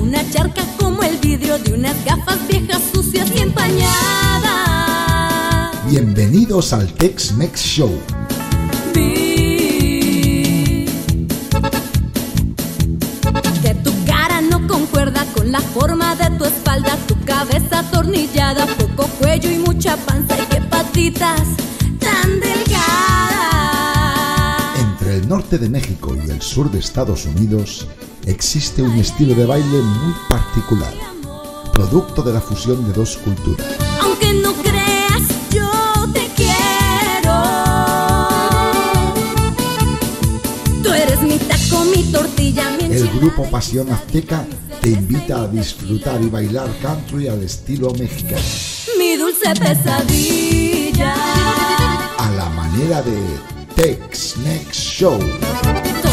una charca como el vidrio de unas gafas viejas, sucias y empañadas. Bienvenidos al Tex-Mex Show. Vi que tu cara no concuerda con la forma de tu espalda, tu cabeza atornillada, poco cuello y mucha panza, y qué patitas tan delgadas. Entre el norte de México y el sur de Estados Unidos existe un estilo de baile muy particular, producto de la fusión de dos culturas. Aunque no creas, yo te quiero. Tú eres mi taco, mi tortilla, mi enchilada. El grupo Pasión Azteca te invita a disfrutar y bailar country al estilo mexicano, Mi dulce pesadilla. a la manera de Tex-Mex Show.